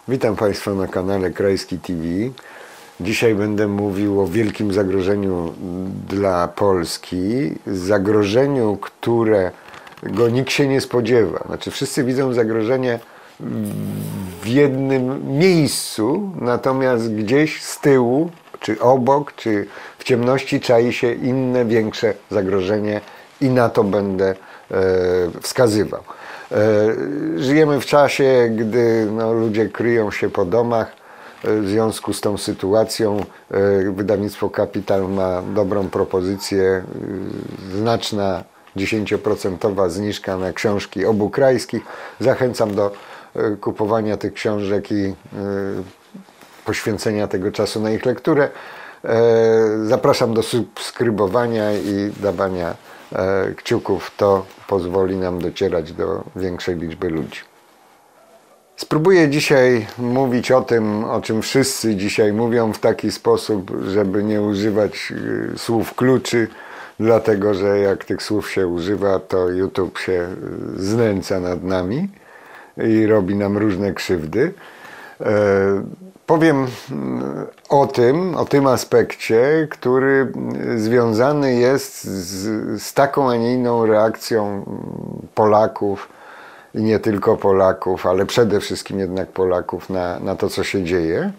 Witam Państwa na kanale Krajski TV. Dzisiaj będę mówił o wielkim zagrożeniu dla Polski. Zagrożeniu, którego nikt się nie spodziewa. Znaczy wszyscy widzą zagrożenie w jednym miejscu, natomiast gdzieś z tyłu, czy obok, czy w ciemności czai się inne, większe zagrożenie i na to będę wskazywał. Żyjemy w czasie, gdy ludzie kryją się po domach. W związku z tą sytuacją wydawnictwo Kapital ma dobrą propozycję, znaczna 10% zniżka na książki obu krajskich. Zachęcam do kupowania tych książek i poświęcenia tego czasu na ich lekturę. Zapraszam do subskrybowania i dawania kciuków. To pozwoli nam docierać do większej liczby ludzi. Spróbuję dzisiaj mówić o tym, o czym wszyscy dzisiaj mówią, w taki sposób, żeby nie używać słów kluczy, dlatego że jak tych słów się używa, to YouTube się znęca nad nami i robi nam różne krzywdy. Powiem o tym aspekcie, który związany jest z taką, a nie inną reakcją Polaków i nie tylko Polaków, ale przede wszystkim jednak Polaków na to, co się dzieje.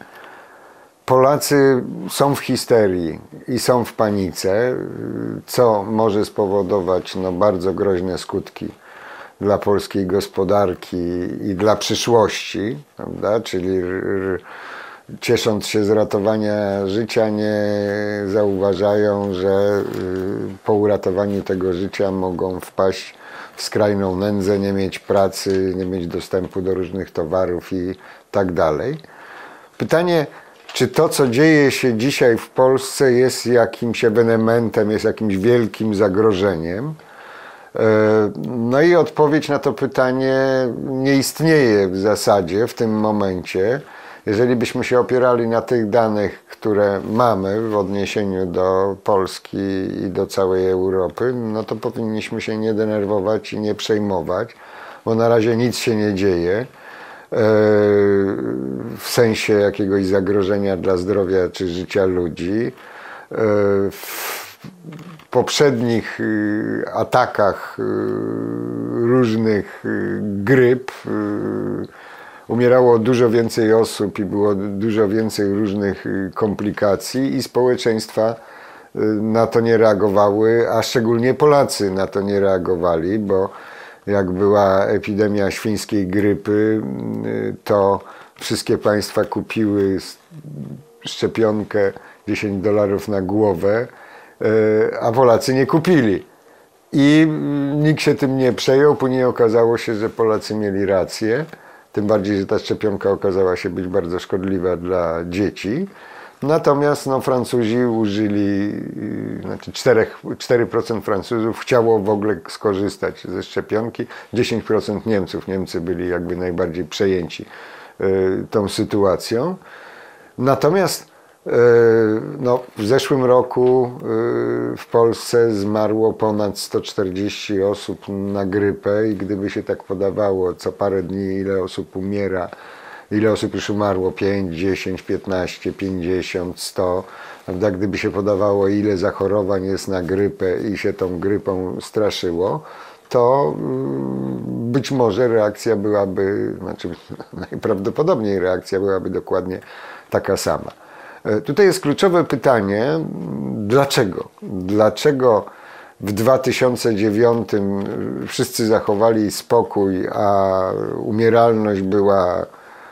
Polacy są w histerii i są w panice, co może spowodować bardzo groźne skutki dla polskiej gospodarki i dla przyszłości, prawda? Czyli ciesząc się z ratowania życia, nie zauważają, że po uratowaniu tego życia mogą wpaść w skrajną nędzę, nie mieć pracy, nie mieć dostępu do różnych towarów i tak dalej. Pytanie, czy to, co dzieje się dzisiaj w Polsce, jest jakimś ewenementem, jest jakimś wielkim zagrożeniem? No i odpowiedź na to pytanie nie istnieje w zasadzie w tym momencie. Jeżeli byśmy się opierali na tych danych, które mamy w odniesieniu do Polski i do całej Europy, no to powinniśmy się nie denerwować i nie przejmować, bo na razie nic się nie dzieje w sensie jakiegoś zagrożenia dla zdrowia czy życia ludzi. W poprzednich atakach różnych gryp umierało dużo więcej osób i było dużo więcej różnych komplikacji i społeczeństwa na to nie reagowały, a szczególnie Polacy na to nie reagowali, bo jak była epidemia świńskiej grypy, to wszystkie państwa kupiły szczepionkę $10 na głowę, a Polacy nie kupili. I nikt się tym nie przejął, później okazało się, że Polacy mieli rację. Tym bardziej, że ta szczepionka okazała się być bardzo szkodliwa dla dzieci. Natomiast Francuzi użyli, znaczy 4% Francuzów chciało w ogóle skorzystać ze szczepionki, 10% Niemców. Niemcy byli jakby najbardziej przejęci tą sytuacją. Natomiast w zeszłym roku w Polsce zmarło ponad 140 osób na grypę i gdyby się tak podawało co parę dni, ile osób umiera, ile osób już umarło, 5, 10, 15, 50, 100, prawda? Gdyby się podawało, ile zachorowań jest na grypę i się tą grypą straszyło, to być może reakcja byłaby, najprawdopodobniej reakcja byłaby dokładnie taka sama. Tutaj jest kluczowe pytanie, dlaczego? Dlaczego w 2009 wszyscy zachowali spokój, a umieralność była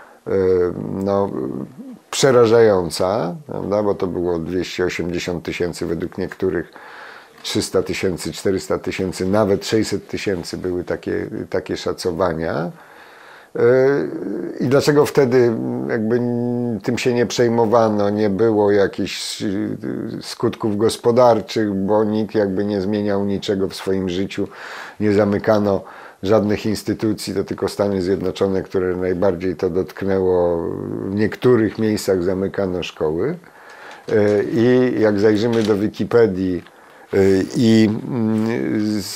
przerażająca, prawda? Bo to było 280 000, według niektórych 300 000, 400 000, nawet 600 000 były takie szacowania. I dlaczego wtedy jakby tym się nie przejmowano, nie było jakichś skutków gospodarczych, bo nikt jakby nie zmieniał niczego w swoim życiu, nie zamykano żadnych instytucji, to tylko Stany Zjednoczone, które najbardziej to dotknęło, w niektórych miejscach zamykano szkoły. I jak zajrzymy do Wikipedii i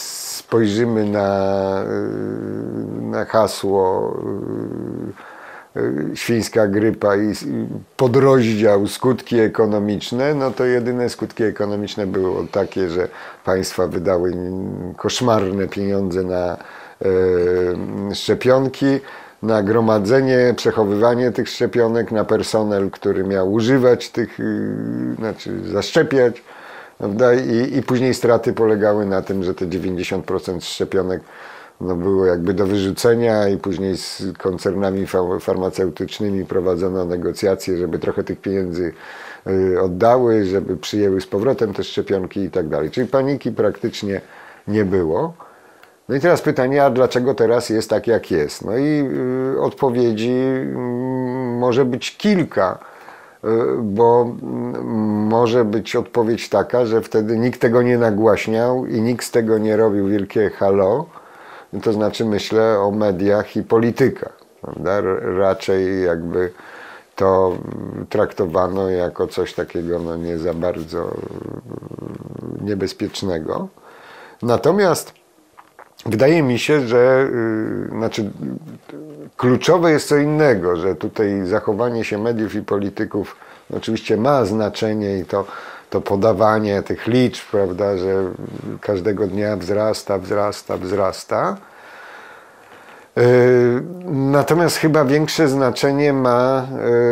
spojrzymy na hasło świńska grypa i podrozdział skutki ekonomiczne, no to jedyne skutki ekonomiczne były takie, że państwa wydały koszmarne pieniądze na szczepionki, na gromadzenie, przechowywanie tych szczepionek, na personel, który miał używać tych, znaczy zaszczepiać, prawda? I później straty polegały na tym, że te 90% szczepionek no było jakby do wyrzucenia i później z koncernami farmaceutycznymi prowadzono negocjacje, żeby trochę tych pieniędzy oddały, żeby przyjęły z powrotem te szczepionki i tak dalej. Czyli paniki praktycznie nie było. No i teraz pytanie, a dlaczego teraz jest tak, jak jest? No i odpowiedzi może być kilka, bo może być odpowiedź taka, że wtedy nikt tego nie nagłaśniał i nikt z tego nie robił wielkie halo. To znaczy myślę o mediach i politykach, prawda? Raczej jakby to traktowano jako coś takiego no nie za bardzo niebezpiecznego. Natomiast wydaje mi się, że znaczy, kluczowe jest co innego, że tutaj zachowanie się mediów i polityków oczywiście ma znaczenie i to podawanie tych liczb, prawda, że każdego dnia wzrasta. Natomiast chyba większe znaczenie ma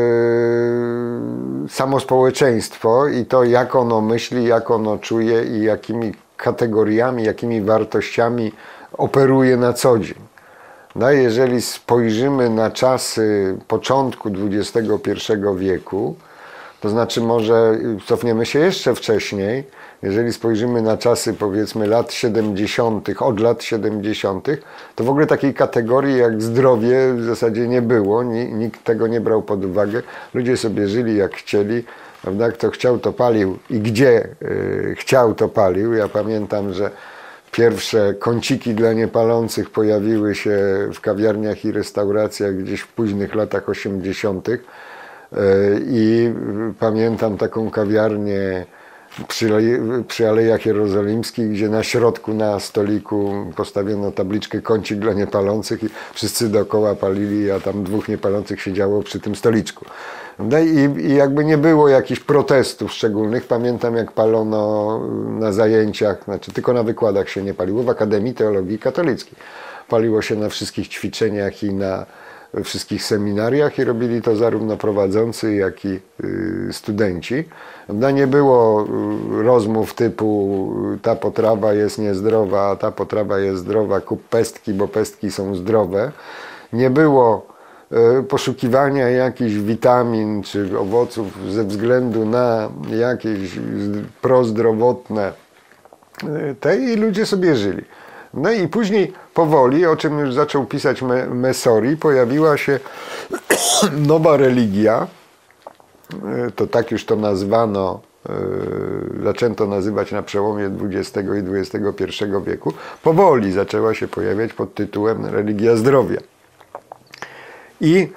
samo społeczeństwo i to, jak ono myśli, jak ono czuje i jakimi kategoriami, jakimi wartościami operuje na co dzień. No, jeżeli spojrzymy na czasy początku XXI wieku, to znaczy może cofniemy się jeszcze wcześniej, jeżeli spojrzymy na czasy powiedzmy lat 70., od lat 70., to w ogóle takiej kategorii jak zdrowie w zasadzie nie było, nikt tego nie brał pod uwagę, ludzie sobie żyli jak chcieli, prawda? Kto chciał to palił i gdzie chciał to palił. Ja pamiętam, że pierwsze kąciki dla niepalących pojawiły się w kawiarniach i restauracjach gdzieś w późnych latach 80. I pamiętam taką kawiarnię przy Alejach Jerozolimskich, gdzie na środku na stoliku postawiono tabliczkę kącik dla niepalących i wszyscy dookoła palili, a tam dwóch niepalących siedziało przy tym stoliczku. I jakby nie było jakichś protestów szczególnych. Pamiętam, jak palono na zajęciach, znaczy tylko na wykładach się nie paliło, w Akademii Teologii Katolickiej. Paliło się na wszystkich ćwiczeniach i na wszystkich seminariach i robili to zarówno prowadzący, jak i studenci. Nie było rozmów typu ta potrawa jest niezdrowa, a ta potrawa jest zdrowa, kup pestki, bo pestki są zdrowe. Nie było poszukiwania jakichś witamin czy owoców ze względu na jakieś prozdrowotne i ludzie sobie żyli. No i później powoli, o czym już zaczął pisać Messori, pojawiła się nowa religia, to tak już to nazwano, zaczęto nazywać na przełomie XX i XXI wieku, powoli zaczęła się pojawiać pod tytułem religia zdrowia. I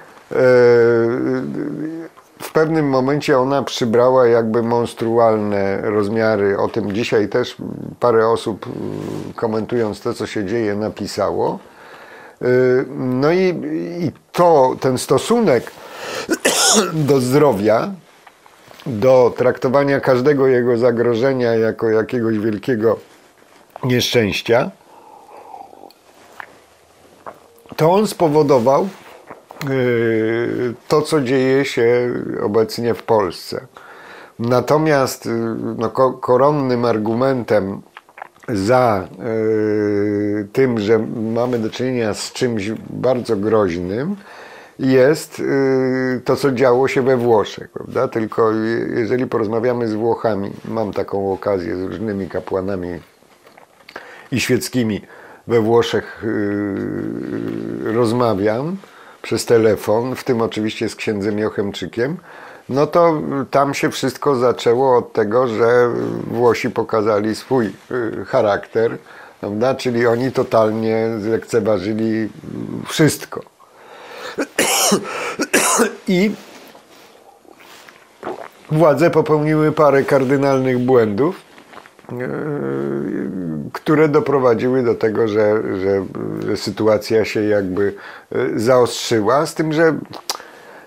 w pewnym momencie ona przybrała jakby monstrualne rozmiary. O tym dzisiaj też parę osób, komentując to, co się dzieje, napisało. No i ten stosunek do zdrowia, do traktowania każdego jego zagrożenia jako jakiegoś wielkiego nieszczęścia, to on spowodował to, co dzieje się obecnie w Polsce. Natomiast no, koronnym argumentem za tym, że mamy do czynienia z czymś bardzo groźnym, jest to, co działo się we Włoszech, prawda? Tylko jeżeli porozmawiamy z Włochami, mam taką okazję z różnymi kapłanami i świeckimi we Włoszech rozmawiam przez telefon, w tym oczywiście z księdzem Jochemczykiem, no to tam się wszystko zaczęło od tego, że Włosi pokazali swój charakter, prawda? Czyli oni totalnie zlekceważyli wszystko. I władze popełniły parę kardynalnych błędów, które doprowadziły do tego, że sytuacja się jakby zaostrzyła, z tym, że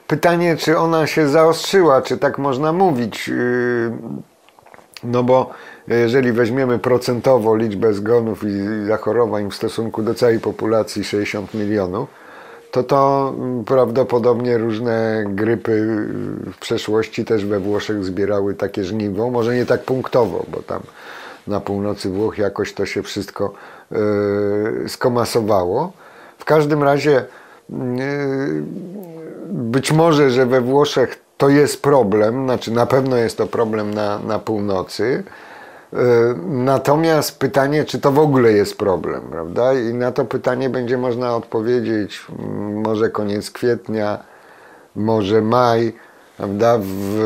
pytanie, czy ona się zaostrzyła, czy tak można mówić. No bo jeżeli weźmiemy procentowo liczbę zgonów i zachorowań w stosunku do całej populacji 60 milionów, to prawdopodobnie różne grypy w przeszłości też we Włoszech zbierały takie żniwo, może nie tak punktowo, bo tam na północy Włoch jakoś to się wszystko skomasowało. W każdym razie być może, że we Włoszech to jest problem, znaczy na pewno jest to problem na północy. Natomiast pytanie, czy to w ogóle jest problem, prawda? I na to pytanie będzie można odpowiedzieć może koniec kwietnia, może maj, prawda?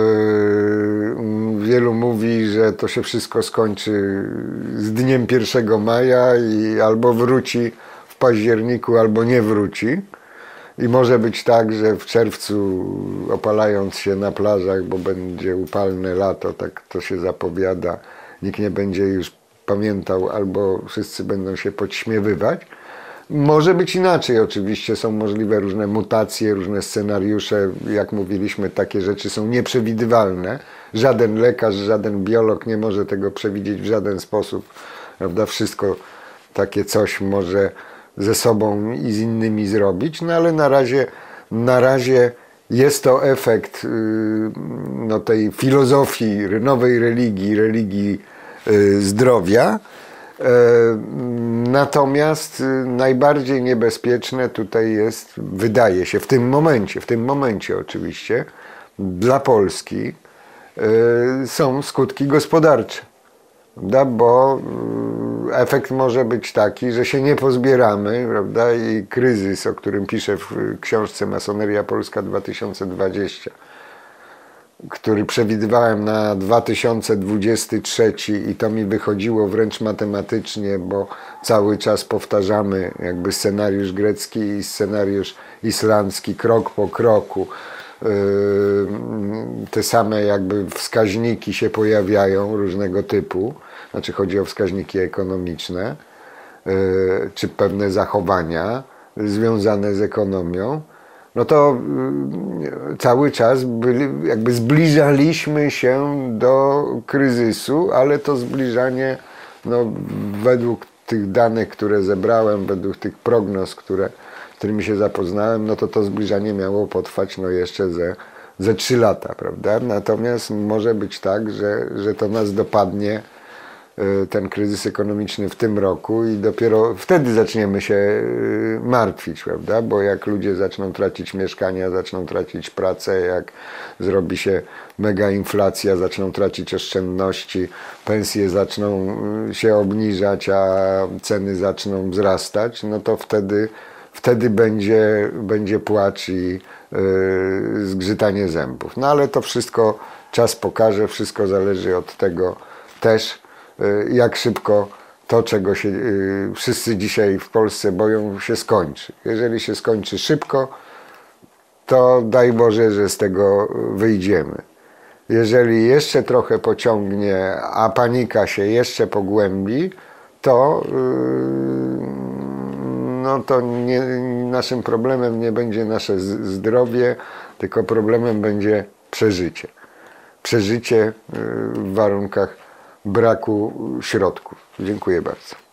Wielu mówi, że to się wszystko skończy z dniem 1 maja i albo wróci w październiku, albo nie wróci. I może być tak, że w czerwcu, opalając się na plażach, bo będzie upalne lato, tak to się zapowiada, nikt nie będzie już pamiętał, albo wszyscy będą się podśmiewywać. Może być inaczej, oczywiście są możliwe różne mutacje, różne scenariusze, jak mówiliśmy, takie rzeczy są nieprzewidywalne. Żaden lekarz, żaden biolog nie może tego przewidzieć w żaden sposób, prawda? Wszystko takie coś może ze sobą i z innymi zrobić, no ale na razie jest to efekt no, tej filozofii, nowej religii zdrowia. Natomiast najbardziej niebezpieczne tutaj jest, wydaje się, w tym momencie oczywiście, dla Polski są skutki gospodarcze. Prawda? Bo efekt może być taki, że się nie pozbieramy, prawda? I kryzys, o którym piszę w książce Masoneria Polska 2020, który przewidywałem na 2023 i to mi wychodziło wręcz matematycznie, bo cały czas powtarzamy jakby scenariusz grecki i scenariusz islandzki krok po kroku. Te same jakby wskaźniki się pojawiają różnego typu, znaczy chodzi o wskaźniki ekonomiczne, czy pewne zachowania związane z ekonomią, no to cały czas jakby zbliżaliśmy się do kryzysu, ale to zbliżanie no, według tych danych, które zebrałem, według tych prognoz, którymi się zapoznałem, no to zbliżanie miało potrwać no jeszcze ze 3 lata, prawda? Natomiast może być tak, że to nas dopadnie, ten kryzys ekonomiczny w tym roku i dopiero wtedy zaczniemy się martwić, prawda? Bo jak ludzie zaczną tracić mieszkania, zaczną tracić pracę, jak zrobi się mega inflacja, zaczną tracić oszczędności, pensje zaczną się obniżać, a ceny zaczną wzrastać, no to wtedy będzie płacz i zgrzytanie zębów. No ale to wszystko czas pokaże, wszystko zależy od tego też, jak szybko to, czego się wszyscy dzisiaj w Polsce boją, się skończy. Jeżeli się skończy szybko, to daj Boże, że z tego wyjdziemy. Jeżeli jeszcze trochę pociągnie, a panika się jeszcze pogłębi, to no to naszym problemem nie będzie nasze zdrowie, tylko problemem będzie przeżycie. Przeżycie w warunkach braku środków. Dziękuję bardzo.